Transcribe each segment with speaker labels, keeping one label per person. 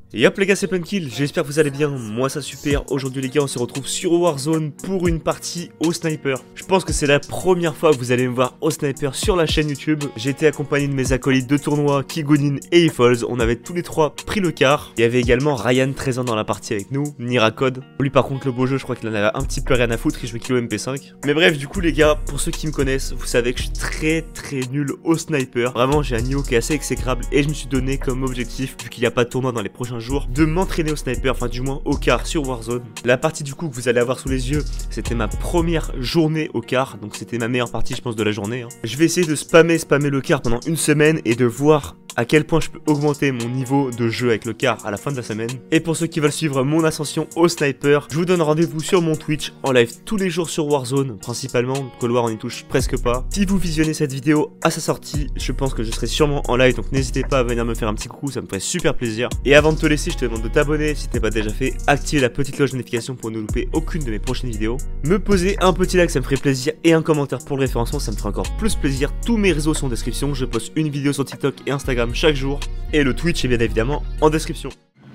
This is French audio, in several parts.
Speaker 1: Et hop les gars, c'est Punkill, j'espère que vous allez bien, moi ça super. Aujourd'hui les gars, on se retrouve sur Warzone pour une partie au sniper. Je pense que c'est la première fois que vous allez me voir au sniper sur la chaîne YouTube. J'ai été accompagné de mes acolytes de tournoi, Kigonin et Efols. On avait tous les trois pris le quart. Il y avait également Ryan, 13 ans dans la partie avec nous, Nirakod. Lui par contre le beau jeu, je crois qu'il en avait un petit peu rien à foutre, il jouait kilo MP5. Mais bref, du coup les gars, pour ceux qui me connaissent, vous savez que je suis très nul au sniper. Vraiment, j'ai un niveau qui est assez exécrable et je me suis donné comme objectif, vu qu'il n'y a pas de tournoi dans les prochains jours, de m'entraîner au sniper, enfin du moins au quart sur Warzone. La partie du coup que vous allez avoir sous les yeux, c'était ma première journée au quart, donc c'était ma meilleure partie je pense de la journée. Je vais essayer de spammer le quart pendant une semaine et de voir à quel point je peux augmenter mon niveau de jeu avec le quart à la fin de la semaine. Et pour ceux qui veulent suivre mon ascension au sniper, je vous donne rendez-vous sur mon Twitch en live tous les jours sur Warzone, principalement, Cold War on y touche presque pas. Si vous visionnez cette vidéo à sa sortie, je pense que je serai sûrement en live, donc n'hésitez pas à venir me faire un petit coucou, ça me ferait super plaisir. Et avant de te laisser, je te demande de t'abonner si t'es pas déjà fait, activer la petite cloche de notification pour ne louper aucune de mes prochaines vidéos, me poser un petit like, ça me ferait plaisir, et un commentaire pour le référencement, ça me ferait encore plus plaisir. Tous mes réseaux sont en description, je poste une vidéo sur TikTok et Instagram chaque jour, et le Twitch est bien évidemment en description.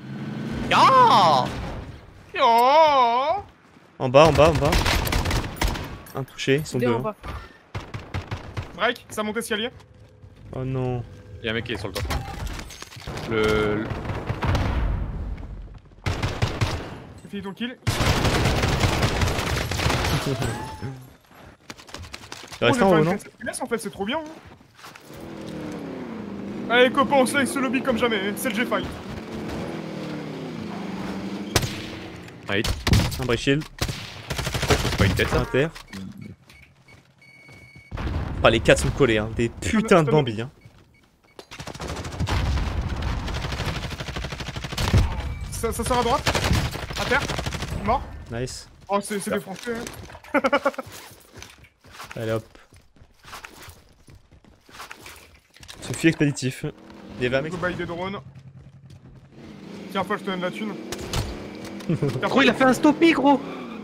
Speaker 1: En bas. Un touché, ils sont deux.
Speaker 2: Break, ça monte escalier.
Speaker 1: Oh non.
Speaker 3: Il y a un mec qui est sur le toit.
Speaker 2: J'ai fini ton kill.
Speaker 1: Il reste un haut, non?
Speaker 2: En fait, c'est trop bien. Allez, copains, on se laisse ce lobby comme jamais. C'est le G-Fight.
Speaker 3: Right.
Speaker 1: Un break shield.
Speaker 3: C'est pas une tête ça.
Speaker 1: Inter. Ah, les 4 sont collés, hein. Des putains de bambis, hein.
Speaker 2: Ça sort à droite. À terre. Mort.
Speaker 1: Nice.
Speaker 2: Oh, c'est des Français. Hein.
Speaker 1: Allez hop. Sophie expéditif. Il y avait un mec.
Speaker 2: Go buy des drones. Tiens, Paul, je te donne la thune.
Speaker 3: Gros, il a fait un stoppie, gros.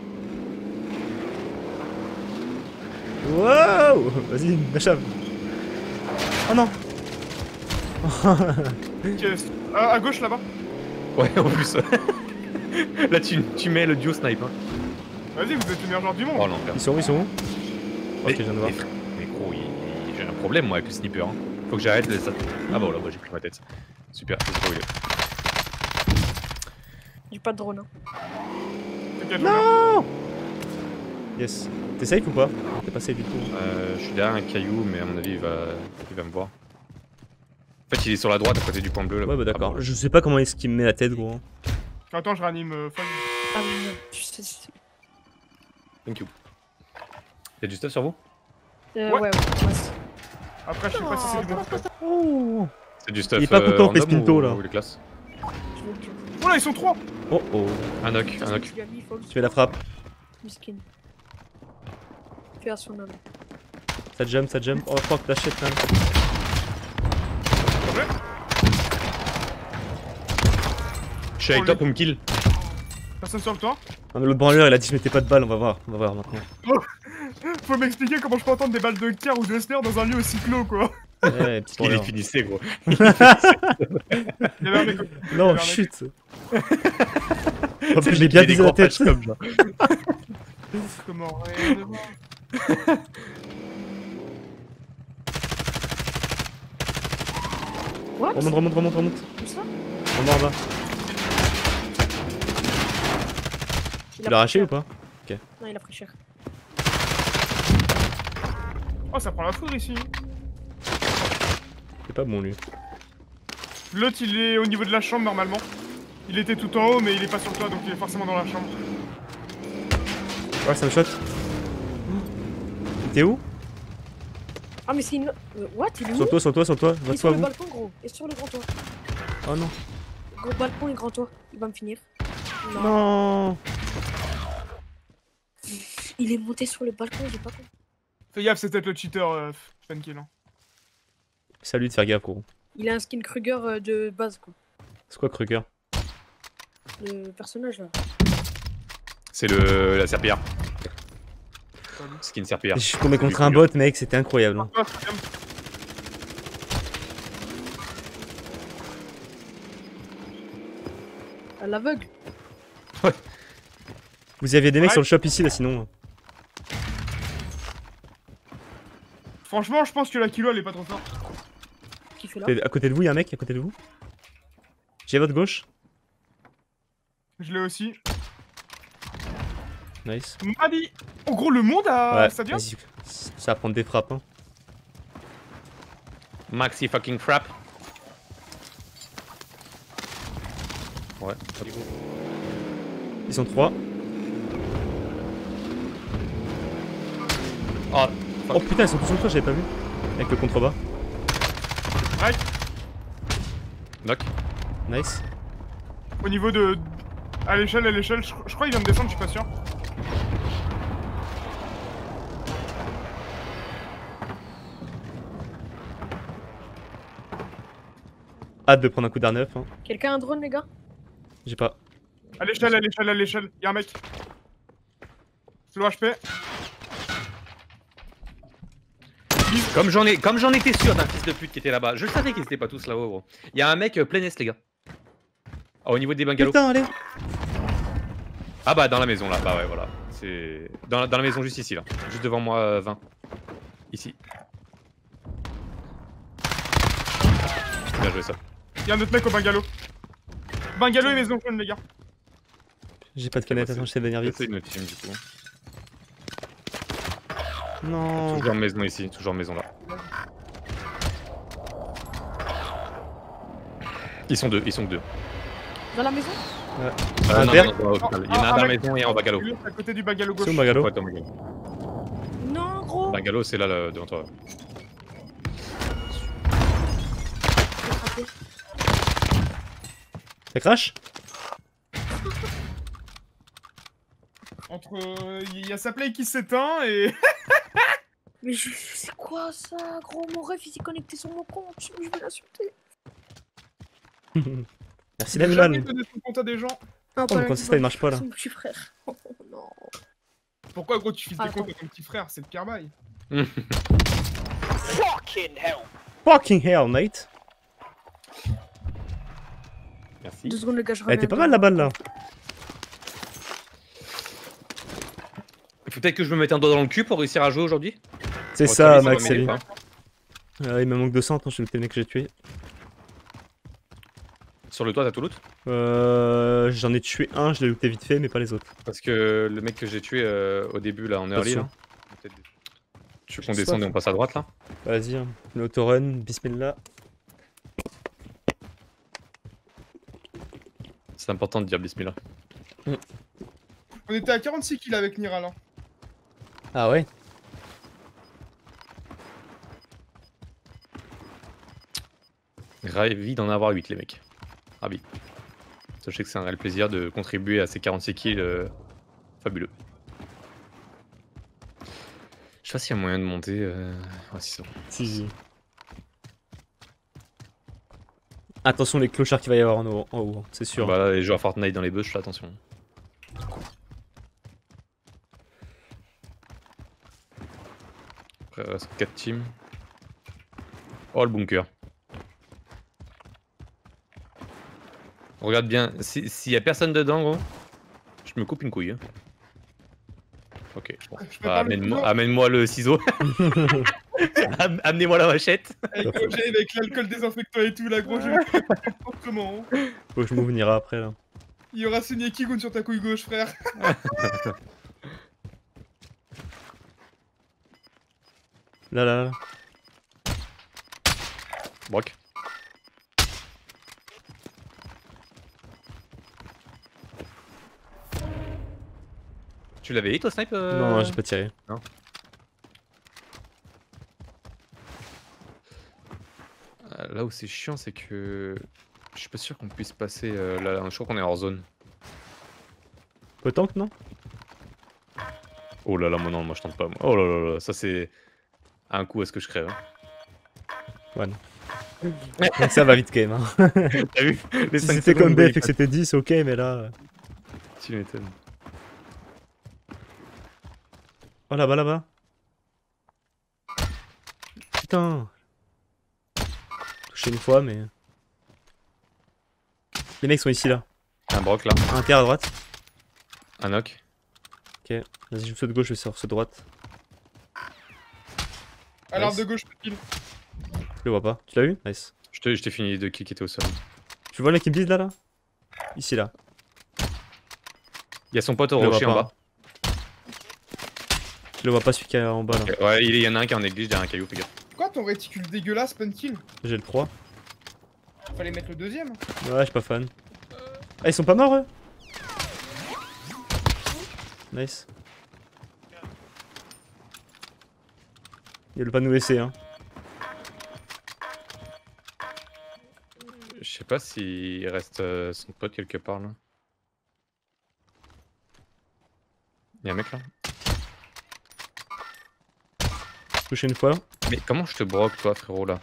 Speaker 1: Wow. Vas-y, achève. Oh non.
Speaker 2: À gauche là-bas.
Speaker 3: Ouais, en plus. Là, tu mets le duo snipe. Hein.
Speaker 2: Vas-y, vous êtes le meilleur joueur du monde.
Speaker 3: Oh l'enfer.
Speaker 1: Ils sont où? Ok, je viens de voir.
Speaker 3: Mais gros, j'ai un problème moi avec le sniper. Hein. Faut que j'arrête les. Ah bon, là, j'ai pris ma tête. Super, je sais pas où il est.
Speaker 4: J'ai pas de drone. Hein.
Speaker 2: T'inquiète,
Speaker 1: Non. Yes. T'es safe ou pas? T'es pas safe du tout.
Speaker 3: Je suis derrière un caillou, mais à mon avis, il va me voir. En fait, il est sur la droite à côté du point bleu là.
Speaker 1: Ouais, bah d'accord.
Speaker 3: Ah, bon.
Speaker 1: Je sais pas comment est-ce qu'il me met la tête, gros.
Speaker 2: Attends, je réanime Fog.
Speaker 4: Ah oui, non, tu sais.
Speaker 3: Thank you. Y'a du stuff sur vous?
Speaker 4: Ouais.
Speaker 2: Après, je sais pas si c'est du bon.
Speaker 1: Oh.
Speaker 3: C'est du stuff.
Speaker 1: Il est pas content,
Speaker 3: random
Speaker 1: Spinto,
Speaker 3: ou-
Speaker 1: là.
Speaker 3: ou les classes.
Speaker 2: Oh là, ils sont 3.
Speaker 1: Oh oh.
Speaker 3: Un knock.
Speaker 4: Tu lui as mis, Fox.
Speaker 1: Tu fais la frappe.
Speaker 4: Miskin. Fais à son homme.
Speaker 1: Ça jump. Oh fuck, la shit, man.
Speaker 3: Je suis avec toi pour me kill.
Speaker 2: Personne sur le toit.
Speaker 1: Non, mais l'autre branleur, il a dit je mettais pas de balles, on va voir maintenant.
Speaker 2: Faut m'expliquer comment je peux entendre des balles de quart ou de snare dans un lieu aussi clos, quoi.
Speaker 1: Ouais, petit
Speaker 3: Il les
Speaker 1: branleur.
Speaker 3: finissait, gros.
Speaker 2: Il y avait un mec.
Speaker 1: Non, chut. En plus, j'ai bien visé la tête.
Speaker 3: Comme ça.
Speaker 2: Comment rien de voir.
Speaker 4: What?
Speaker 1: Remonte.
Speaker 4: Comme ça?
Speaker 1: On en bas. Tu l'as arraché ou pas?
Speaker 4: Non, il a pris cher.
Speaker 2: Oh, ça prend la foudre ici.
Speaker 1: C'est pas bon lui.
Speaker 2: L'autre, il est au niveau de la chambre normalement. Il était tout en haut, mais il est pas sur le toit, donc il est forcément dans la chambre.
Speaker 1: Ouais, ça me shot. T'es où?
Speaker 4: Ah, mais c'est une. What? Il est où?
Speaker 1: Sur toi.
Speaker 4: Il est
Speaker 1: Va-toi
Speaker 4: sur
Speaker 1: à
Speaker 4: le
Speaker 1: vous.
Speaker 4: balcon, gros. Et sur le grand toit.
Speaker 1: Oh non.
Speaker 4: Gros balcon et grand toit. Il va me finir.
Speaker 1: Non.
Speaker 4: Il est monté sur le balcon, j'ai pas compris.
Speaker 2: Fais gaffe, c'est peut-être le cheater Funkill. Hein.
Speaker 1: Salut de faire gaffe, gros.
Speaker 4: Il a un skin Kruger de base, quoi.
Speaker 1: C'est quoi Kruger?
Speaker 4: Le personnage là.
Speaker 3: C'est la serpillière. Skin serpillière.
Speaker 1: Je suis tombé contre un bot, mec, c'était incroyable. Hein.
Speaker 2: Ah, c'est bien.
Speaker 4: À l'aveugle.
Speaker 1: Vous aviez des mecs
Speaker 2: Ouais.
Speaker 1: sur le shop ici là sinon.
Speaker 2: Franchement, je pense que la kilo elle est pas trop forte.
Speaker 4: Qui fait là?
Speaker 1: À côté de vous, il y a un mec à côté de vous. J'ai à votre gauche.
Speaker 2: Je l'ai aussi.
Speaker 1: Nice.
Speaker 2: Madi. En gros, le monde à
Speaker 1: Ouais,
Speaker 2: Stadium.
Speaker 1: vas-y. Ça va prendre des frappes. Hein.
Speaker 3: Maxi fucking frap. Ouais.
Speaker 1: Ils sont 3.
Speaker 3: Oh,
Speaker 1: Oh putain, ils sont tous sur le toit, j'avais pas vu. Avec le contrebas.
Speaker 2: Right.
Speaker 3: knock.
Speaker 1: Nice.
Speaker 2: Au niveau de. À l'échelle, je crois qu'il vient de descendre, je suis pas sûr.
Speaker 1: Hâte de prendre un coup d'arme neuf. Hein.
Speaker 4: Quelqu'un a un drone, les gars?
Speaker 1: J'ai pas.
Speaker 2: À l'échelle. Y'a un mec. Slow HP.
Speaker 3: Comme j'en étais sûr d'un fils de pute qui était là-bas. Je savais qu'ils étaient pas tous là-haut, gros. Il y a un mec plein est, les gars. Ah, au niveau des bungalows.
Speaker 1: Putain, allez.
Speaker 3: Ah bah dans la maison là, bah ouais voilà. C'est dans la maison juste ici là. Juste devant moi 20. Ici. Bien joué ça.
Speaker 2: Y'a un autre mec au bungalow. Bungalow et maison jaune, les gars.
Speaker 1: J'ai pas de canette, attends, j'essaie de venir vite.
Speaker 3: C'est une autre team du coup.
Speaker 1: Non.
Speaker 3: Toujours maison ici, toujours maison là. Ils sont deux.
Speaker 4: Dans la maison?
Speaker 1: Un
Speaker 3: non,
Speaker 1: verre.
Speaker 3: non, non, au final. Il y en a un dans la maison et un en bungalow.
Speaker 2: Lui, c'est à côté du bungalow
Speaker 1: C'est
Speaker 2: gauche.
Speaker 1: où Magalo?
Speaker 3: Ouais, dans le bungalow.
Speaker 4: Non, gros!
Speaker 3: Bungalow c'est là, devant toi.
Speaker 4: J'ai frappé.
Speaker 1: Ça crache?
Speaker 2: Entre. Il y a sa play qui s'éteint et.
Speaker 4: Mais c'est quoi ça, gros? Mon ref il s'est connecté sur mon compte. Je vais l'insulter.
Speaker 1: Merci
Speaker 2: Jamais
Speaker 1: l'animal.
Speaker 2: donné son compte à des gens.
Speaker 4: Non,
Speaker 1: Oh, mais quand ça, il marche pas là.
Speaker 4: C'est mon petit frère. Oh non.
Speaker 2: Pourquoi, gros, tu files tes
Speaker 4: Attends.
Speaker 2: comptes à ton petit frère? C'est le pire bail.
Speaker 1: Fucking hell, mate.
Speaker 3: Merci.
Speaker 4: 2 secondes, le gars, je
Speaker 1: Elle était
Speaker 4: reviens
Speaker 1: pas
Speaker 4: de-
Speaker 1: mal la balle là.
Speaker 3: Il faut peut-être que je me mette un doigt dans le cul pour réussir à jouer aujourd'hui.
Speaker 1: C'est
Speaker 3: Bon,
Speaker 1: ça,
Speaker 3: ça va
Speaker 1: Max,
Speaker 3: m'aider,
Speaker 1: salut.
Speaker 3: pas.
Speaker 1: Il me manque 200, attends, je vais le mec que j'ai tué.
Speaker 3: Sur le toit, t'as tout loot?
Speaker 1: J'en ai tué un, je l'ai looté vite fait, mais pas les autres.
Speaker 3: Parce que le mec que j'ai tué au début là en early
Speaker 1: sûr.
Speaker 3: là. Peut-être- Tu veux
Speaker 1: J'ai
Speaker 3: qu'on descende et
Speaker 1: soif.
Speaker 3: on passe à droite là?
Speaker 1: Vas-y, hein. Le autorun, bismillah.
Speaker 3: C'est important de dire bismillah.
Speaker 2: On était à 46 kills avec Nira là.
Speaker 1: Ah ouais?
Speaker 3: Ravi d'en avoir 8 les mecs. Ravi. Sachez que c'est un réel plaisir de contribuer à ces 46 kills fabuleux. Je sais pas s'il y a moyen de monter. Ah si c'est bon.
Speaker 1: Si. Attention les clochards qu'il va y avoir en haut, c'est sûr.
Speaker 3: Bah là, les joueurs Fortnite dans les bush, là, attention. Après, il reste 4 teams. Oh le bunker. Regarde bien, s'il y a personne dedans, gros, je me coupe une couille. Hein. Ok, bon.
Speaker 2: Je peux pas le couteau.
Speaker 3: Amène-moi le ciseau. Amenez-moi la machette.
Speaker 2: Avec, gros, j'arrive avec l'alcool désinfectant et tout là, gros, je vais faire autrement.
Speaker 1: Faut que je m'ouvre Nira après là.
Speaker 2: Il y aura Sunny Kigun sur ta couille gauche, frère.
Speaker 1: Là.
Speaker 3: Brock. Tu l'avais hit toi, snipe
Speaker 1: Non, j'ai pas tiré.
Speaker 3: Là où c'est chiant, c'est que je suis pas sûr qu'on puisse passer. Là, je crois qu'on est hors zone.
Speaker 1: Peu tank, non?
Speaker 3: Oh là là, moi non, moi je tente pas. Moi. Oh là là là, ça c'est un coup à ce que je crève. Hein.
Speaker 1: Donc ça va vite quand même. Hein.
Speaker 3: T'as vu les
Speaker 1: Si
Speaker 3: 5
Speaker 1: c'était comme
Speaker 3: secondes,
Speaker 1: BF et que c'était 10, ok, mais là.
Speaker 3: tu m'étonnes.
Speaker 1: Oh là-bas. Putain. Touché une fois, mais. Les mecs sont ici là.
Speaker 3: Un broc là.
Speaker 1: Un terre à droite.
Speaker 3: Un knock.
Speaker 1: Ok. Vas-y, je saute de gauche, je sors de droite.
Speaker 2: À l'arbre
Speaker 1: Nice.
Speaker 2: de gauche, kill.
Speaker 1: Je le vois pas. Tu l'as vu? Nice.
Speaker 3: Je t'ai fini les 2 kills qui étaient au sol.
Speaker 1: Tu vois le mec qui me vise là? Ici là.
Speaker 3: Il y a son pote au
Speaker 1: Je le vois
Speaker 3: rocher en
Speaker 1: pas.
Speaker 3: bas.
Speaker 1: Je le vois pas celui qui est en bas là.
Speaker 3: Ok, ouais, il y en a un qui est en église derrière un caillou, fais gaffe.
Speaker 2: Quoi ton réticule dégueulasse, Punkill?
Speaker 1: J'ai le 3.
Speaker 2: Fallait mettre le deuxième.
Speaker 1: Ouais, je suis pas fan. Ah, ils sont pas morts eux? Nice. Il veut pas nous laisser hein.
Speaker 3: Je sais pas s'il reste son pote quelque part là. Y'a un mec là.
Speaker 1: Touché une fois.
Speaker 3: Mais comment je te broque toi frérot là?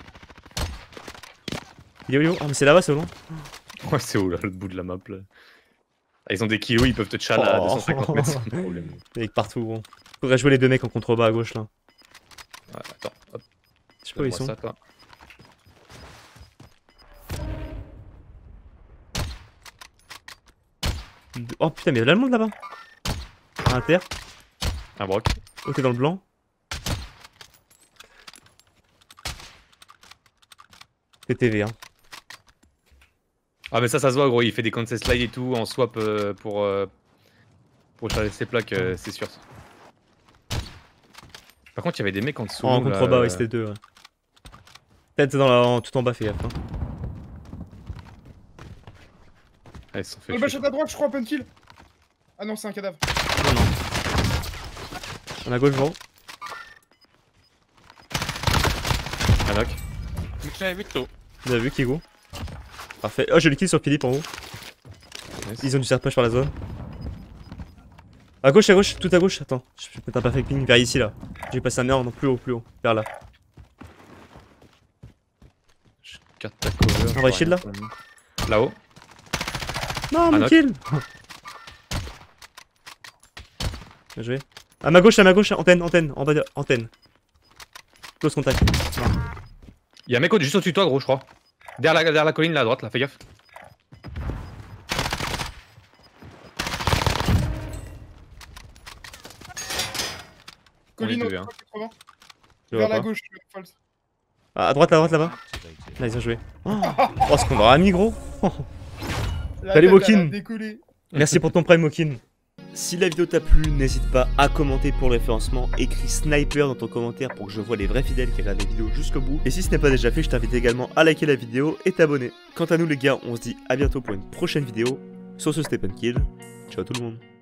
Speaker 1: Il est où? Ah mais c'est là-bas, c'est long.
Speaker 3: Ouais c'est où là, le bout de la map là? Ah, ils ont des kilos, ils peuvent te chal à
Speaker 1: Oh.
Speaker 3: 250 mètres sans problème.
Speaker 1: Il est partout gros. Faudrait jouer les deux mecs en contrebas à gauche là.
Speaker 3: Ouais, attends, hop,
Speaker 1: Je sais pas où ils
Speaker 3: donne-moi
Speaker 1: sont.
Speaker 3: ça, toi.
Speaker 1: Oh putain, mais il y a là le monde là-bas. Un terre.
Speaker 3: Un broc.
Speaker 1: Oh, t'es dans le blanc. PTV hein.
Speaker 3: Ah mais ça se voit gros, il fait des contest slide et tout en swap pour charger ses plaques, c'est sûr. Par contre il y avait des mecs en dessous.
Speaker 1: En
Speaker 3: là,
Speaker 1: contrebas, ouais, c'était deux. Ouais. Peut-être tout en bas, fais gaffe. Hein.
Speaker 3: Ah, ils se sont fait
Speaker 2: Le
Speaker 3: tuer.
Speaker 2: bâchette à droite, je crois, Punkill. Ah non, c'est un cadavre.
Speaker 1: Non, non. On a gauche, gros.
Speaker 3: Un knock.
Speaker 1: Bien vu, Kigo. Parfait. Oh, j'ai le kill sur Philippe en haut.
Speaker 3: Nice.
Speaker 1: Ils ont dû se faire push par la zone. À gauche, tout à gauche. Attends, je vais mettre un perfect ping vers ici là. J'ai passé un merde, non, plus haut, vers là.
Speaker 3: Je carte ta cover.
Speaker 1: On va shield là.
Speaker 3: Là-haut.
Speaker 1: Non, mon
Speaker 3: knock.
Speaker 1: kill. Bien joué. À ma gauche, antenne, en bas de antenne. Close contact.
Speaker 3: Il y a un mec juste au-dessus de toi gros je crois. Derrière la colline là à droite là, fais gaffe.
Speaker 2: Colline
Speaker 3: On est
Speaker 2: au
Speaker 3: deux, hein.
Speaker 2: 80.
Speaker 1: Je le
Speaker 2: Vers
Speaker 1: vois
Speaker 2: la
Speaker 1: pas.
Speaker 2: gauche, false.
Speaker 1: Ah, à droite là-bas. Là, ils ont joué. Oh, ce qu'on aura mis, gros.
Speaker 2: La
Speaker 1: Salut,
Speaker 2: tête,
Speaker 1: Mokin.
Speaker 2: elle a décollé.
Speaker 1: Merci pour ton prime, Mokin. Si la vidéo t'a plu, n'hésite pas à commenter pour le référencement. Écris sniper dans ton commentaire pour que je vois les vrais fidèles qui regardent les vidéos jusqu'au bout. Et si ce n'est pas déjà fait, je t'invite également à liker la vidéo et t'abonner. Quant à nous les gars, on se dit à bientôt pour une prochaine vidéo. Sur ce, c'était Punkill. Ciao tout le monde.